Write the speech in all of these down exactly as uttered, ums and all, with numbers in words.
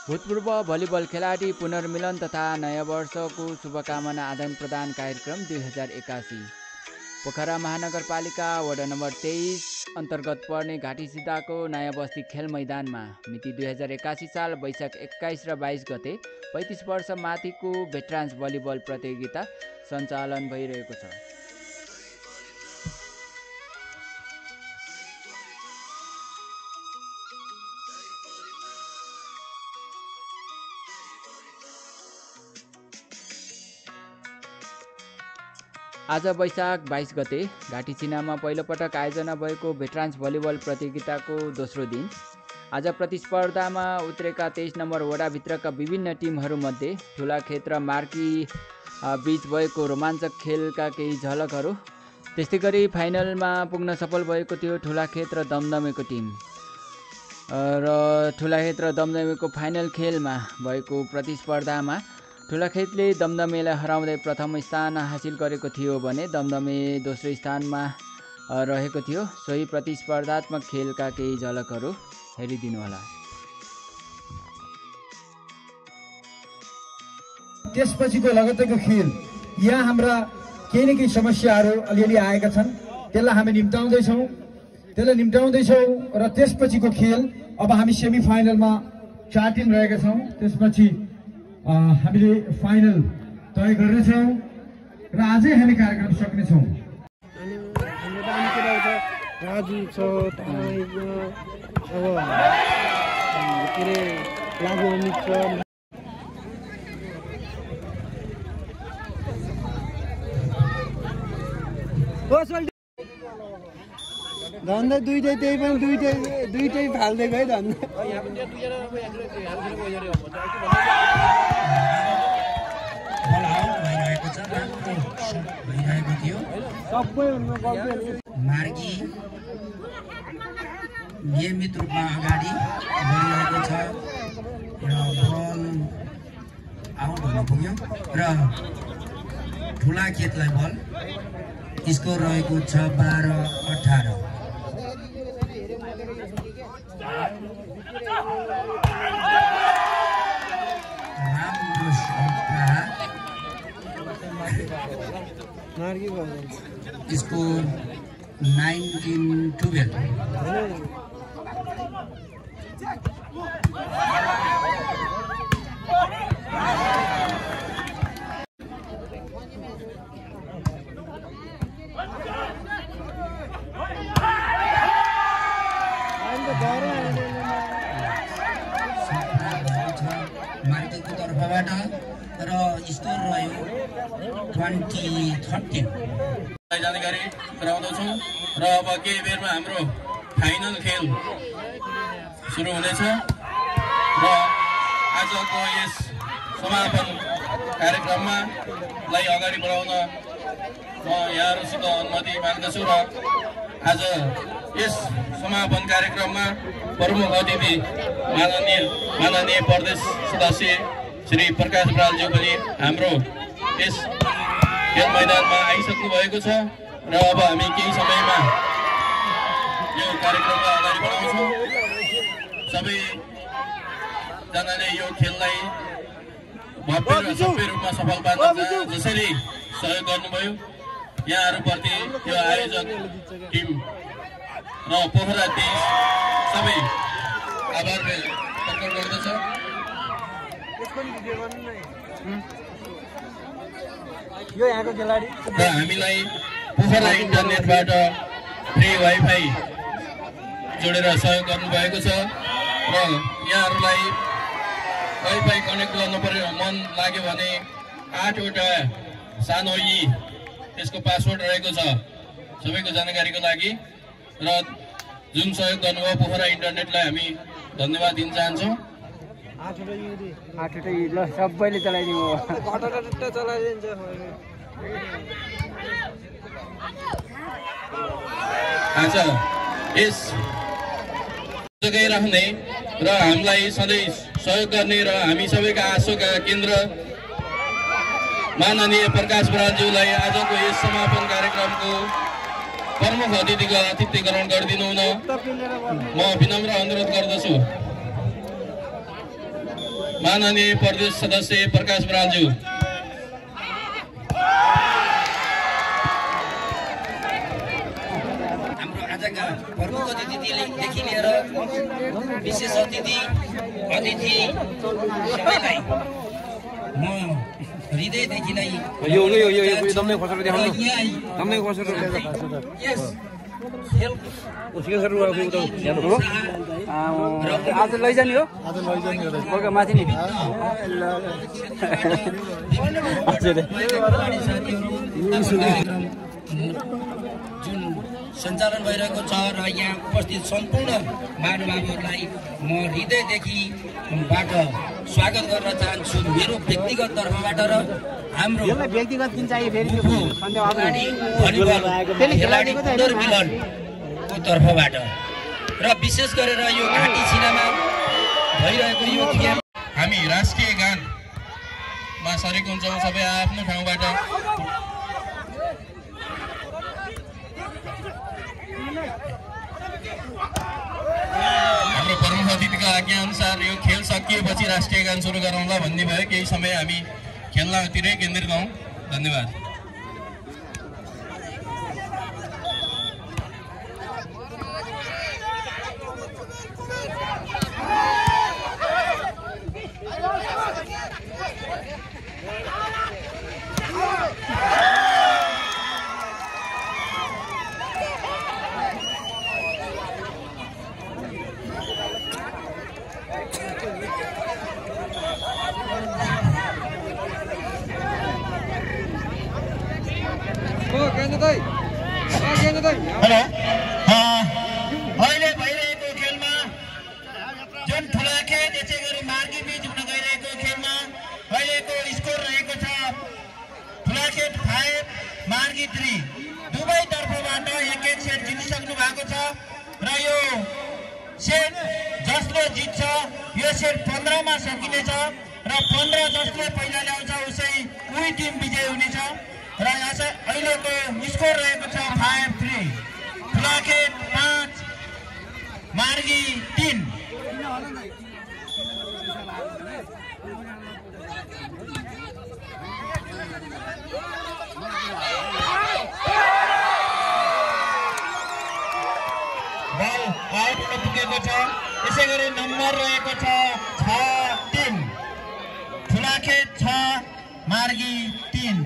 भूतपूर्व भलिबल खेलाडी पुनर्मिलन तथा नयाँ वर्षको शुभकामना आदान प्रदान कार्यक्रम दुई हजार एकासी। पोखरा महानगरपालिका वडा नम्बर तेइस अन्तर्गत पर्ने घाटी सिधाको नयाँ बस्ती खेल मैदानमा मिति दुई हजार एकासी साल वैशाख एक्काइस र बाइस गते पैँतिस वर्ष माथिको भेटरान्स भलिबल प्रतियोगिता सञ्चालन भइरहेको छ। आज वैशाख बाइस गते घाटी चिनामा पहिलोपटक आयोजना भएको भेटरान्स भलिबल प्रतियोगिताको दोस्रो दिन आज प्रतिस्पर्धामा उत्रेका तेइस नम्बर वडाभित्रका विभिन्न टिमहरूमध्ये ठुला क्षेत्र मार्की बीच भएको रोमाञ्चक खेलका केही झलकहरू, त्यस्तै गरी फाइनलमा पुग्न सफल भएको थियो ठुला क्षेत्र दमदमेको टिम र ठुला क्षेत्र दमदमेको फाइनल खेलमा भएको प्रतिस्पर्धामा ठुलाखेतले दमदमेलाई हराउँदै प्रथम स्थान हासिल गरेको थियो भने दमदमे दोस्रो स्थानमा रहेको थियो। सोही प्रतिस्पर्धात्मक खेलका केही झलकहरू हेरिदिनुहोला। त्यसपछिको लगत्तैको खेल यहाँ हाम्रा केही न केही समस्याहरू अलिअलि आएका छन्, त्यसलाई हामी निम्ताउँदैछौँ त्यसलाई निम्ताउँदैछौँ र त्यसपछिको खेल अब हामी सेमी फाइनलमा चार टिम रहेका छौँ। त्यसपछि हामीले फाइनल तय गर्नेछौँ र आजै हामी कार्यक्रम सक्नेछौँ। राजु छ अब के अरे लागु अमित छ धन्दा दुइटै त्यही पनि दुइटै दुइटै फाल्दिएको है धन्दा। मार्गी नियमित रूपमा अगाडि बढिरहेको छ र बल आउट हुन पुग्यो र ठुला खेतलाई बल स्कोर रहेको छ बाह्र अठार। राम्रो स्कोर नाइन्टिन टुवेल्भ। मार्केटको तर्फबाट र स्कोर रह्यो ट्वेन्टी थर्टिन। जानकारी गराउँदछौँ र अब केही बेरमा हाम्रो फाइनल खेल सुरु हुनेछ र आजको यस समापन कार्यक्रममा लाई अगाडि बढाउन म यहाँहरूसित अनुमति माग्दछु र आज यस समापन कार्यक्रममा प्रमुख अतिथि माननीय माननीय प्रदेश सदस्य श्री प्रकाश बरालज्यू पनि हाम्रो यस खेल मैदानमा आइसक्नु भएको छ र अब हामी केही समयमा यो कार्यक्रमलाई अगाडि बढाउँछौँ। सबैजनाले यो खेललाई भव्य र सभ्य रूपमा सफल पार्न जसरी सहयोग गर्नुभयो यहाँहरूप्रति यो आयोजक टिम र पोखरा तेइस सबै आभार प्रकट गर्दछ। यो यहाँको खेलाडी र हामीलाई पोखरा इन्टरनेटबाट फ्री वाइफाई जोडेर सहयोग गर्नुभएको छ र यहाँहरूलाई वाइफाई कनेक्ट गर्नु पर्यो मन लाग्यो भने आठवटा सानो यी यसको पासवर्ड रहेको छ सबैको जानकारीको लागि र जुन सहयोग गर्नुभयो पोखरा इन्टरनेटलाई हामी धन्यवाद दिन चाहन्छौँ। सबैले चलाइदिनु आज यस जोगाइराख्ने र हामीलाई सधैँ सहयोग गर्ने र हामी सबैका आशाका केन्द्र माननीय प्रकाश बरालज्यूलाई आजको यस समापन कार्यक्रमको प्रमुख अतिथिको आतिथ्य ग्रहण गरिदिनु हुन म विनम्र अनुरोध गर्दछु। माननीय प्रदेश सदस्य प्रकाश बरालज्यू। हाम्रो आजका प्रमुख अतिथिदेखि लिएर विशेष अतिथि अतिथि सबैलाई म हृदयदेखि नै यो यो यो यो दमले खसेर देखाउनु दमले खसेर यस खेल उसको सर उहाँ उता यहाँ हो आज लैजाने हो आज लैजाने हो बगा माथि नि जुन सञ्चालन भइरहेको छ र यहाँ उपस्थित सम्पूर्ण महानुभावहरूलाई म हृदयदेखि बाट स्वागत गर्न चाहन्छु मेरो व्यक्तिगत तर्फबाट र हाम्रो व्यक्तिगत दिन चाहिँ फेरि खेलाडी उदर मिलनको तर्फबाट र विशेष गरेर यो घाँटी छिनामा भइरहेको यो खेल हामी राष्ट्रिय गानमा सरेको हुन्छौँ सबै आफ्नो ठाउँबाट। हाम्रो प्रमुख अतिथिको आज्ञा अनुसार यो खेल सकिएपछि राष्ट्रिय गान सुरु गरौँला भन्ने भयो। केही समय हामी खेल्नतिरै केन्द्रित हौँ। धन्यवाद। हेलो अहिले भइरहेको खेलमा जुन ठुला खेल यसै गरी मार्गी बीच हुन गइरहेको खेलमा अहिलेको स्कोर रहेको छ ठुला खेल फाइभ मार्गी थ्री। दुवै तर्फबाट एक एक सेट जितिसक्नु भएको छ र यो सेट जसले जित्छ यो सेट पन्ध्रमा सकिनेछ र पन्ध्र जसले पहिला ल्याउँछ उसै उही टिम विजय हुनेछ र अहिलेको स्कोर रहेको छ फाइभ थ्री। ठुलाखेत पाँच मार्गी तीन। बल आउट हुन पुगेको छ। यसै गरी नम्बर रहेको छ छ तीन। ठुलाखेत छ मार्गी तीन।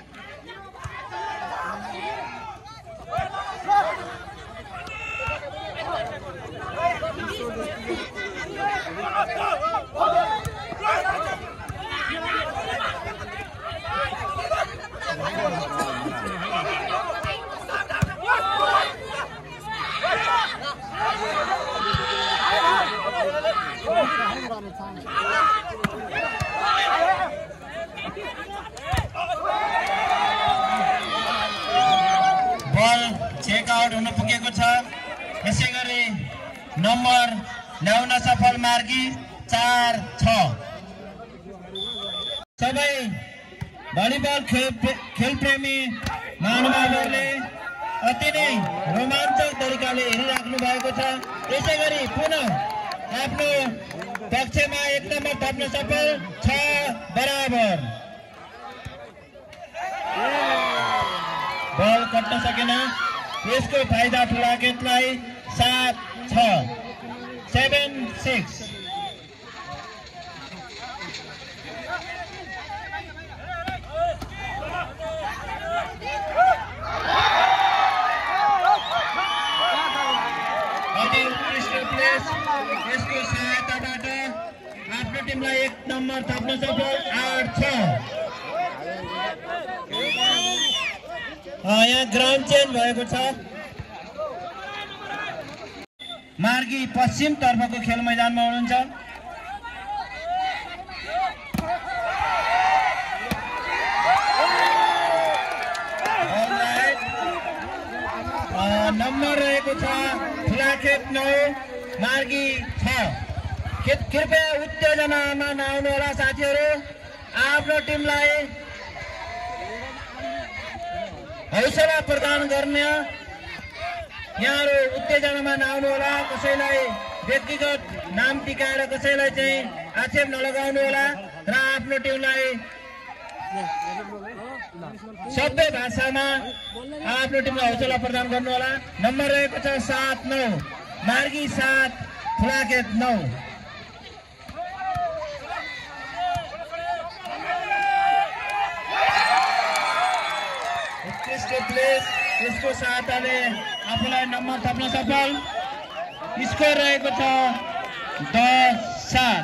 बल चेक आउट हुन पुगेको छ। यसै गरी नम्बर ल्याउन सफल मार्गी चार छ। सबै भलिबल खेल खेलप्रेमी महानुभावहरूले अति नै रोमाञ्चक तरिकाले हेरिराख्नु भएको छ। यसै गरी पुनः आफ्नो पक्षमा एक नम्बर थप्न सफल छ बराबर। बल कट्न सकेन। यसको फाइदा ठुलाखेतलाई सात छ सेभेन सिक्स। अति उत्कृष्ट प्लेस। यसको सहायताबाट आफ्नो टिमलाई एक नम्बर थप्न सफल आठ छ। यहाँ ग्राउन्ड चेन्ज भएको छ। मार्गी पश्चिम तर्फको खेल मैदानमा हुनुहुन्छ। नम्बर रहेको छ ठुलाखेत नौ मार्गी छ। कृपया उत्तेजनामा नआउनु होला साथीहरू। आफ्नो टिमलाई हौसला प्रदान गर्ने यहाँहरू उत्तेजनामा नआउनु होला। कसैलाई व्यक्तिगत नाम टिकाएर कसैलाई चाहिँ आक्षेप नलगाउनु होला र आफ्नो टिमलाई सबै भाषामा आफ्नो टिमलाई हौसला प्रदान गर्नु होला। नम्बर रहेको छ सात नौ मार्गी सात फुलाखेत नौ। उत्कृष्ट प्लेस यसको सहायताले आफूलाई नम्बर थप्न सफल। स्कोर रहेको छ दस सात।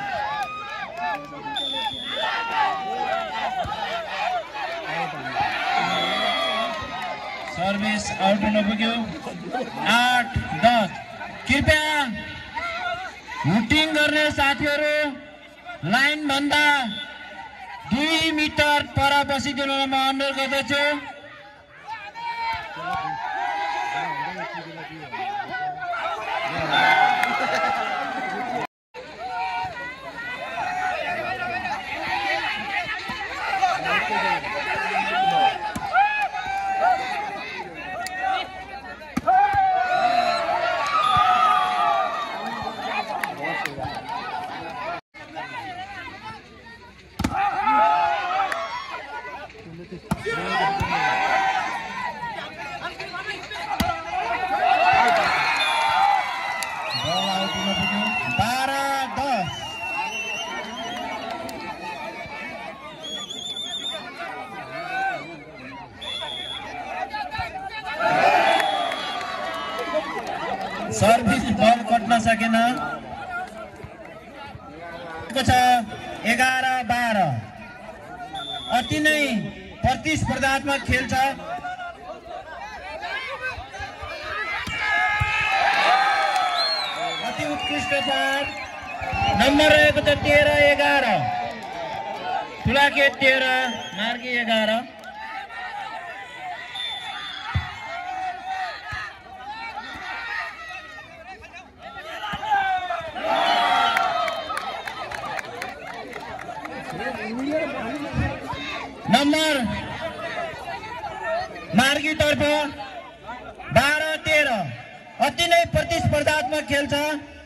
सर्भिस आउट हुन पुग्यो आठ दस। कृपया हुटिङ गर्ने साथीहरू लाइन भन्दा दुई मिटर पर बसिदिनु म अनुरोध गर्दछु। सर्भिस बल कट्न सकेन। एघार बाह्र। अति नै प्रतिस्पर्धात्मक खेल छ। अति उत्कृष्ट चार। नम्बर रहेको छ तेह्र एघार। ठुलाखेत तेह्र मार्गी एघार। नम्बर मार्गी तर्फ बाह्र तेह्र। अति नै प्रतिस्पर्धात्मक खेल छ।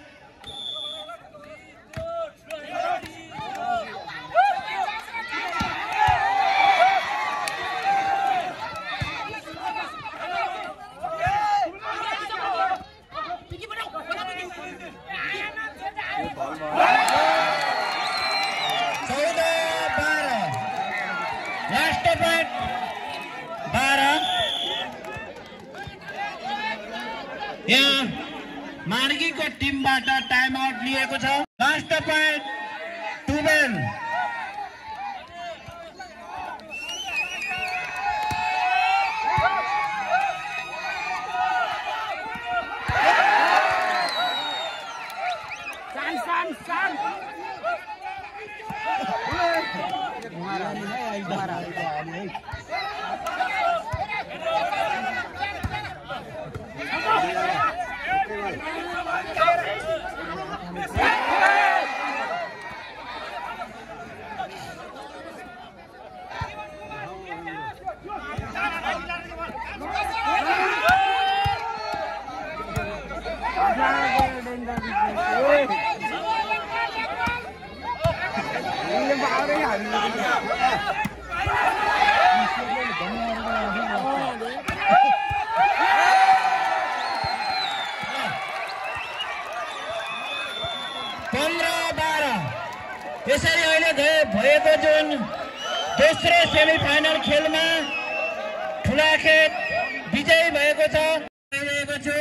यहाँ मार्गीको टिमबाट टाइम आउट लिएको छ। Last point twelve. यसरी अहिले भएको जुन दोस्रो सेमी फाइनल खेलमा ठुलाखेत विजयी भएको छ। भएको छु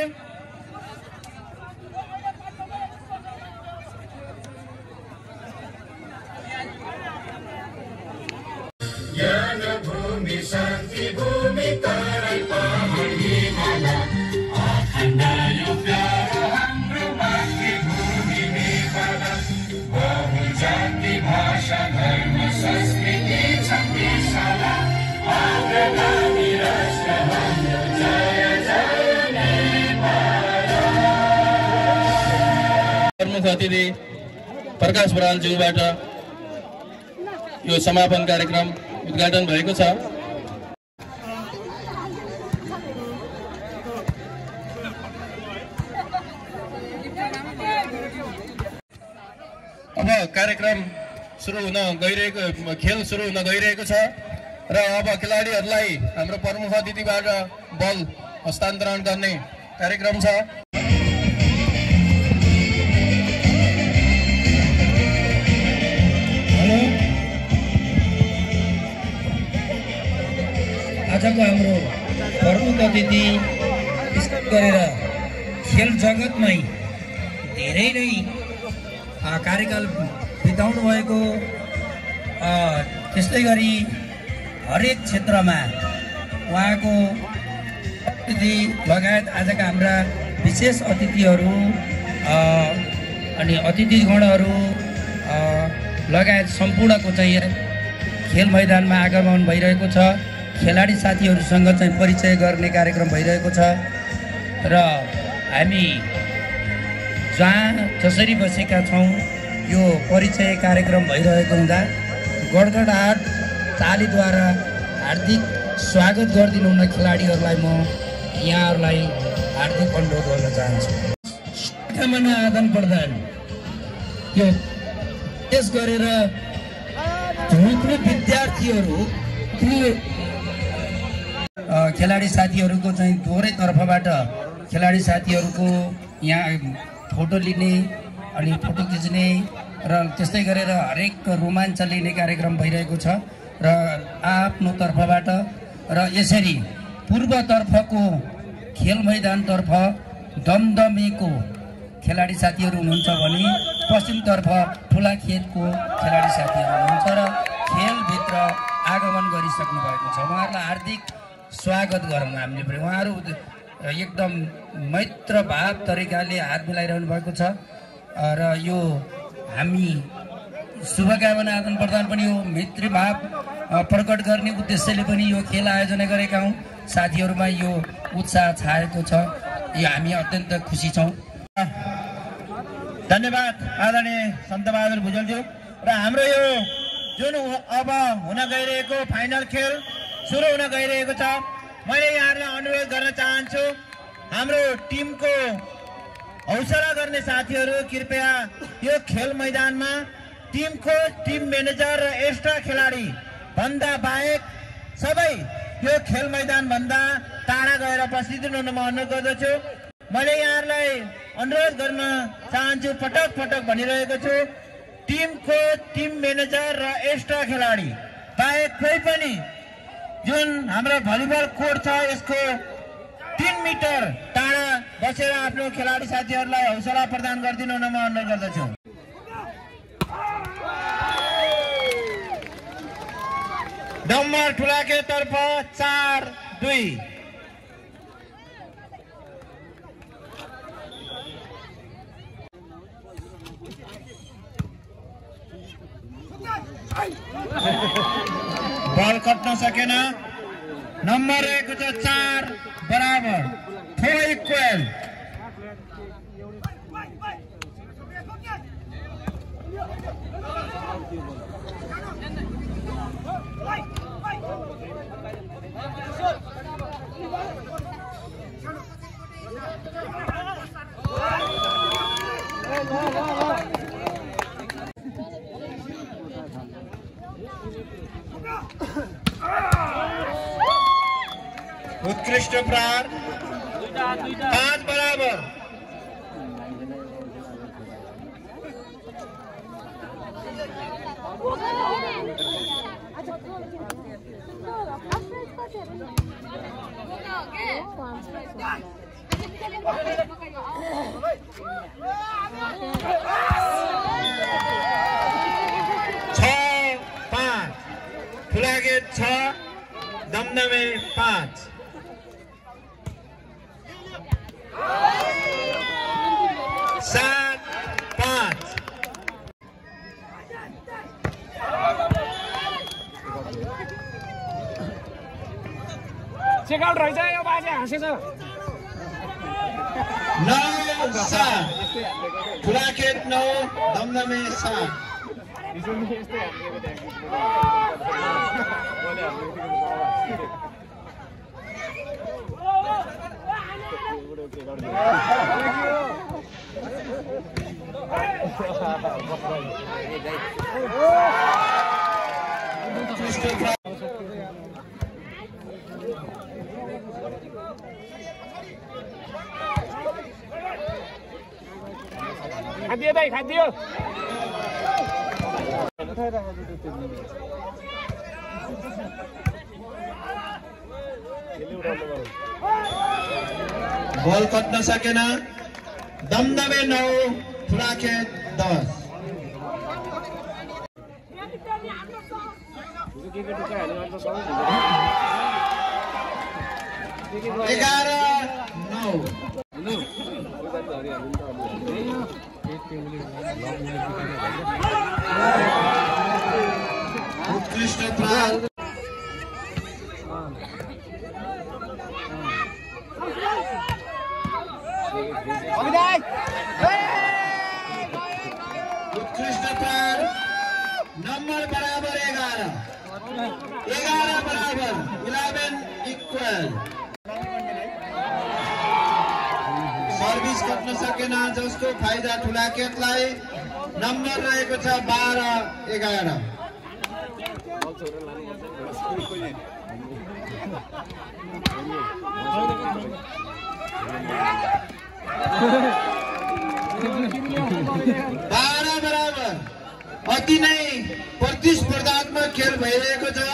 ज्ञान भूमि शान्ति भूमि तराई पहाड हिमाल अखण्ड यो प्यारो हाम्रो मातृभूमि नेपाल। बहु जाति भाषा धर्म संस्कृति छन्दिशाला अग्रगामी राष्ट्र हाम्रो जय जय नेपाल। प्रमुख अतिथि प्रकाश बरालज्यूबाट यो समापन कार्यक्रम उद्घाटन भएको छ। अब कार्यक्रम सुरु हुन गइरहेको खेल सुरु हुन गइरहेको छ र अब खेलाडीहरूलाई हाम्रो प्रमुख अतिथिबाट बल हस्तान्तरण गर्ने कार्यक्रम छ। आजको हाम्रो प्रमुख अतिथि विशेष गरेर खेल जगतमै धेरै नै कार्यकाल बिताउनु भएको, त्यस्तै गरी हरेक क्षेत्रमा उहाँको अतिथि लगायत आजका हाम्रा विशेष अतिथिहरू अनि अतिथिगणहरू लगायत सम्पूर्णको चाहिँ खेल मैदानमा आगमन भइरहेको छ। खेलाडी साथीहरूसँग चाहिँ परिचय गर्ने कार्यक्रम भइरहेको छ र हामी जहाँ जसरी बसेका छौँ यो परिचय कार्यक्रम भइरहेको हुँदा गडगडाट तालीद्वारा हार्दिक स्वागत गरिदिनु हुन खेलाडीहरूलाई म यहाँहरूलाई हार्दिक अनुरोध गर्न चाहन्छु। शुभकामना आदान प्रदान यो विशेष गरेर झुक्ने विद्यार्थीहरू खेलाडी साथीहरूको चाहिँ दोहोरै तर्फबाट खेलाडी साथीहरूको यहाँ फोटो लिने अनि फोटो खिच्ने र त्यस्तै गरेर हरेक रोमाञ्च लिने कार्यक्रम भइरहेको छ र आफ्नो तर्फबाट र यसरी पूर्वतर्फको खेल मैदानतर्फ दमदमीको खेलाडी साथीहरू हुनुहुन्छ भने पश्चिमतर्फ ठुलाखेतको खेलाडी साथीहरू हुनुहुन्छ र खेलभित्र आगमन गरिसक्नु भएको छ। उहाँहरूलाई हार्दिक स्वागत गरौँ हामीले पनि। उहाँहरू एकदम मैत्र भाव तरिकाले हात मिलाइरहनु भएको छ र यो हामी शुभकामना आदान प्रदान पनि यो मैत्री भाव प्रकट गर्ने उद्देश्यले पनि यो खेल आयोजना गरेका हौँ। साथीहरूमा यो उत्साह छाएको छ, यो हामी अत्यन्त खुसी छौँ। धन्यवाद आदरणीय सन्तबहादुर भुजेलज्यू। र हाम्रो यो जुन अब हुन गइरहेको फाइनल खेल सुरु हुन गइरहेको छ, मैले यहाँहरूलाई अनुरोध गर्न चाहन्छु, हाम्रो टिमको हौसला गर्ने साथीहरू कृपया यो खेल मैदानमा टिमको टिम म्यानेजर र एक्स्ट्रा खेलाडी भन्दा बाहेक सबै यो खेल मैदान भन्दा टाढा गएर उपस्थित हुन म अनुरोध गर्दछु। मैले यहाँहरूलाई अनुरोध गर्न चाहन्छु, पटक पटक भनिरहेको छु, टिमको टिम म्यानेजर र एक्स्ट्रा खेलाडी बाहेक कोही पनि जुन हाम्रो भलिबल कोर्ट छ यसको तीन मिटर टाढा बसेर आफ्नो खेलाडी साथीहरूलाई हौसला प्रदान गरिदिनु हुन म अनुरोध गर्दछु। नम्बर ठुलाके तर्फ चार दुई बल कट्न सकेन। नम्बर एक छ चार बराबर फोर इक्वल। उत्कृष्ट प्रहार पाँच बराबर। छ पाँच ठुलागेट छ दमदमे पाँच। सात पाँच चेकआउट रहेछ यो बाजे हाँसेछ। नौ सात ठुलाखेत नौ दमदमे सात। खादियो दाइ खादियो बल कट्न सकेन दमदमे नौ ठुलाखेत दस एघार नौ उत्कृष्ट प्रहार उत्कृष्ट प्रहार नंबर बराबर एघार एघार बराबर इलेवन इक्वल सर्भिस कट्न सकेन जसको फाइदा ठुलाखेतलाई नम्बर रहेको छ बाह्र एघार बाह्र बराबर अति नै प्रतिस्पर्धात्मक खेल भइरहेको छ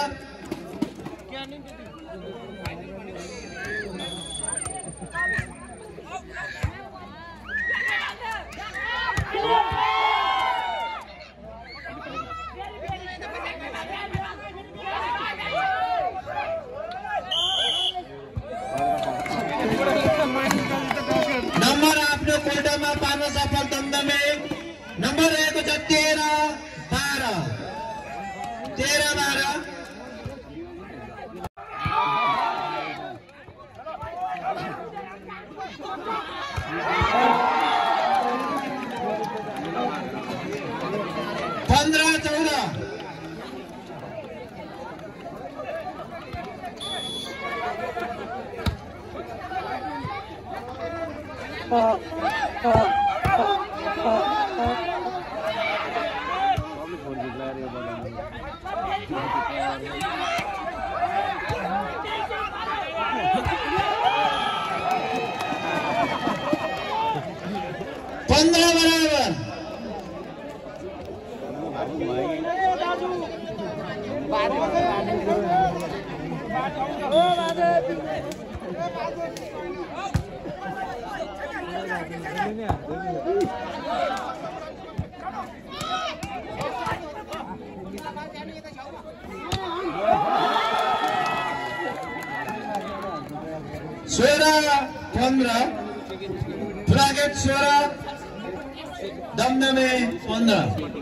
नम्बर आफ्नो कोर्टमा पार्न सफल दमदमे नम्बर रहेको छ तेह्र बाह्र तेह्र बाह्र पन्ध्र चौध पन्ध्र बराबर सोह्र पन्ध्र ठुलाखेत सोह्र दमदमे पन्ध्र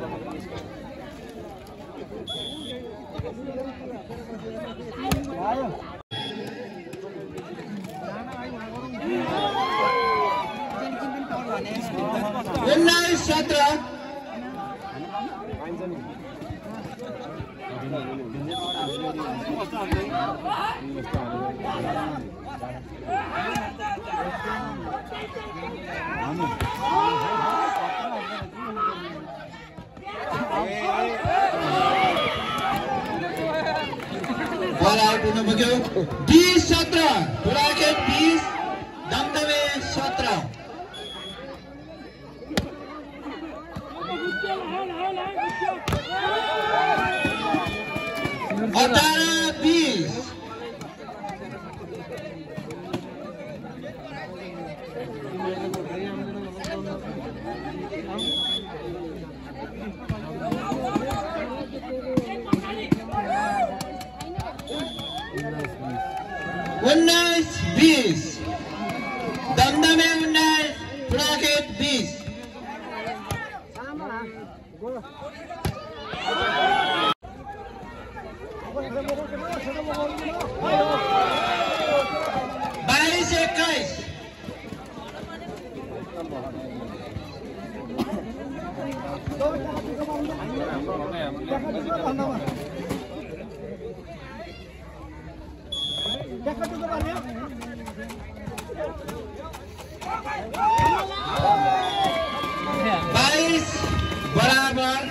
उन्नाइस सत्र बल आउट हुन पुग्यो बीस सत्र ठुलाखेत बीस दमदमे सत्र अठार बीस उन्नाइस बीस दमदमे उन्नाइस ठुलाखेत बीस बाईस इक्कीस बराबर।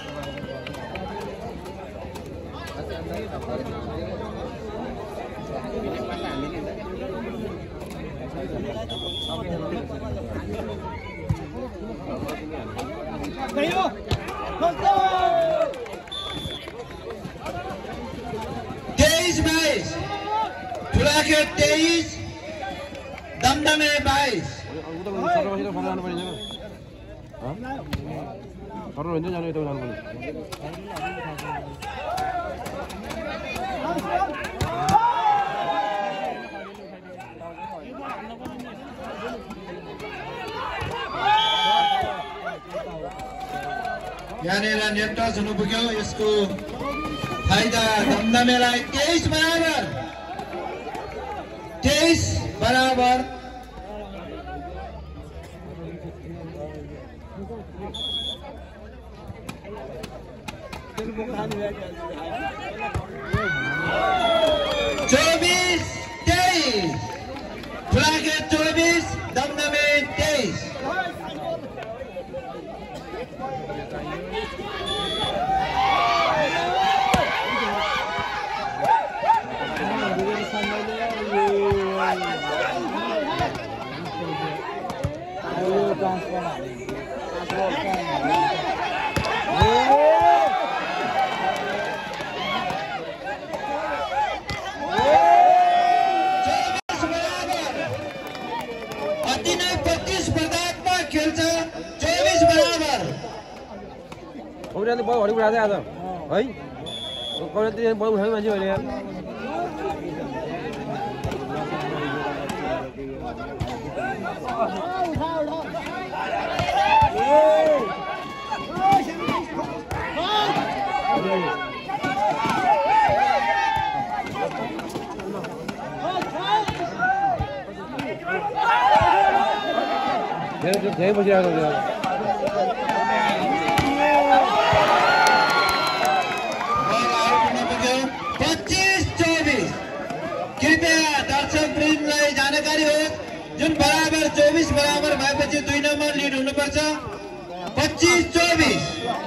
तेईस बाईस ठुला खेल तेईस दमदमे बाईस। यहाँनिर नेट टच हुनु पुग्यो। यसको फाइदा दमदमेलाई। तेईस बराबर तेईस बराबर। चौबीस तेईस ठुला खेल चौबीस दमदमे तेईस। अति नै प्रतिस्पर्धात्मक खेल छ। चौबीस बराबर। कौराले बल हरि उठाउँदै आज है कौराले बल उठाउने मान्छे अहिले धेरै धेरै बसिरहेको छ। पच्चीस चौबीस कृपया दर्शक वृन्दलाई जानकारी हो जुन बराबर चौबीस बराबर भएपछि दुई नम्बर लिड हुनुपर्छ। पच्चीस चौबीस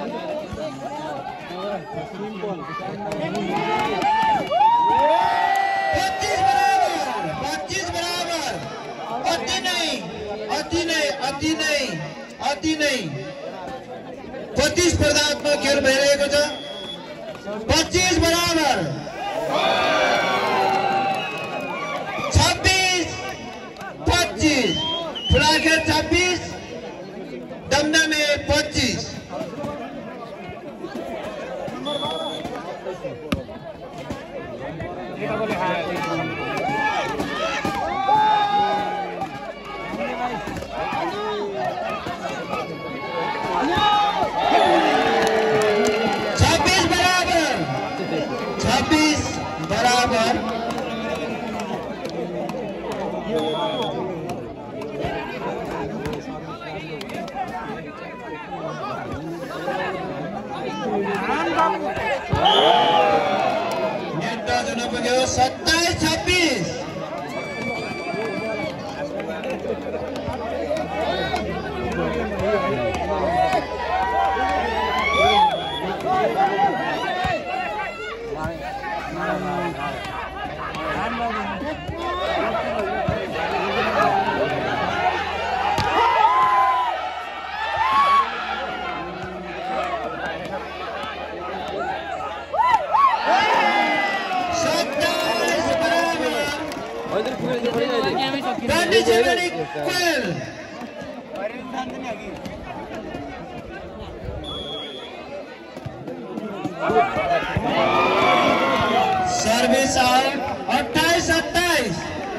पच्चीस बराबर पच्चीस बराबर। अति नै अति नै अति नै अति नै प्रतिस्पर्धात्मक खेल भइरहेको छ। पच्चीस बराबर। छब्बीस पच्चीस ठुला खेल छब्बीस दमदमे पच्चीस। छब्बीस बराबर छब्बीस बराबर। नेट टच हुन पुग्यो। सत्ताइस छब्बीस सर्विस आउट। अट्ठाईस सत्ताईस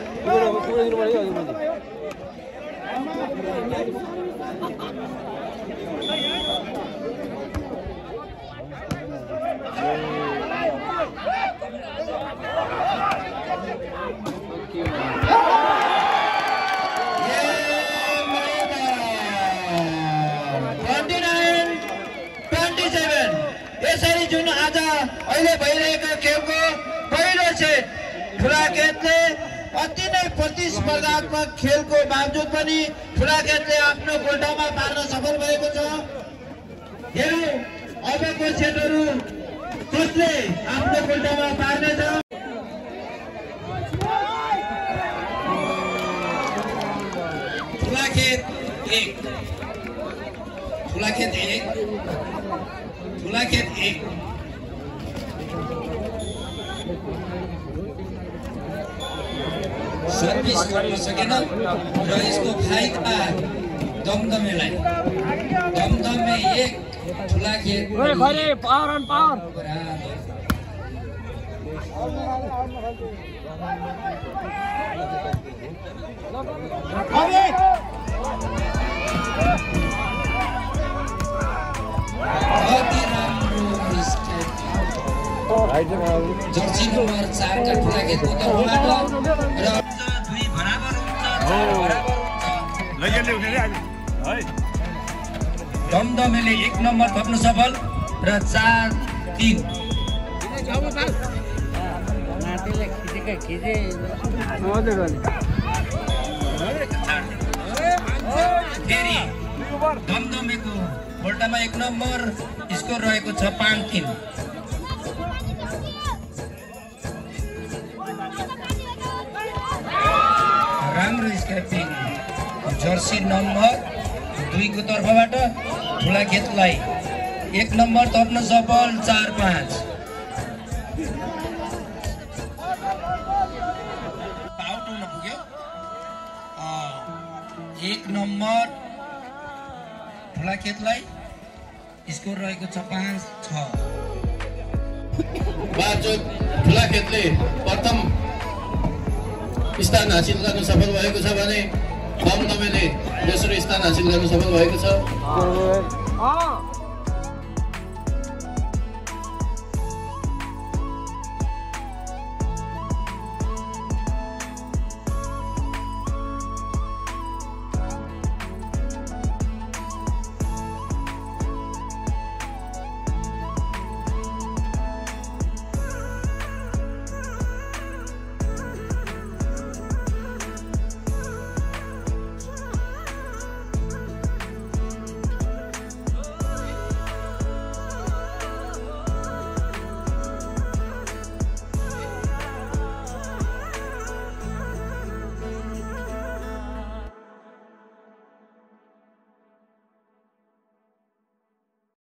यसरी जुन आज अहिले भइरहेको खेलको पहिलो सेट ठुला खेलले अति नै प्रतिस्पर्धात्मक खेलको बावजुद पनि ठुला खेलले आफ्नो गोल्टामा पार्न सफल भएको छ। हेरौँ अबको सेटहरू कसले आफ्नो गोल्टामा पार्नेछ? ठुलाखेत एक ठुलाखेत एक ठुलाखेत एक सर्भिस गर्न सकेन र यसको फाइदा दमदमेलाई दमदमे एक ठुलाखेत बराबर कति राम्रो जर्सी नम्बर चारका ठुलाखेतको तर्फबाट र दुई बराबर हुन्छ चार बराबर हुन्छ दमदमेले एक नम्बर थप्न सफल र चार तीन फेरि दमदमेको गोल्टामा एक नम्बर स्कोर रहेको छ पाँच तीन राम्रो स्क्यापिङ जर्सी नम्बर दुईको तर्फबाट ठुलाखेतलाई एक नम्बर थप्न सफल चार पाँच आउट हुन पुग्यो एक नम्बर ठुलाखेतलाई स्कोर रहेको छ पाँच छ ठुलाखेतले प्रथम स्थान हासिल गर्न सफल भएको छ भने दमदमेले दोस्रो स्थान हासिल गर्न सफल भएको छ।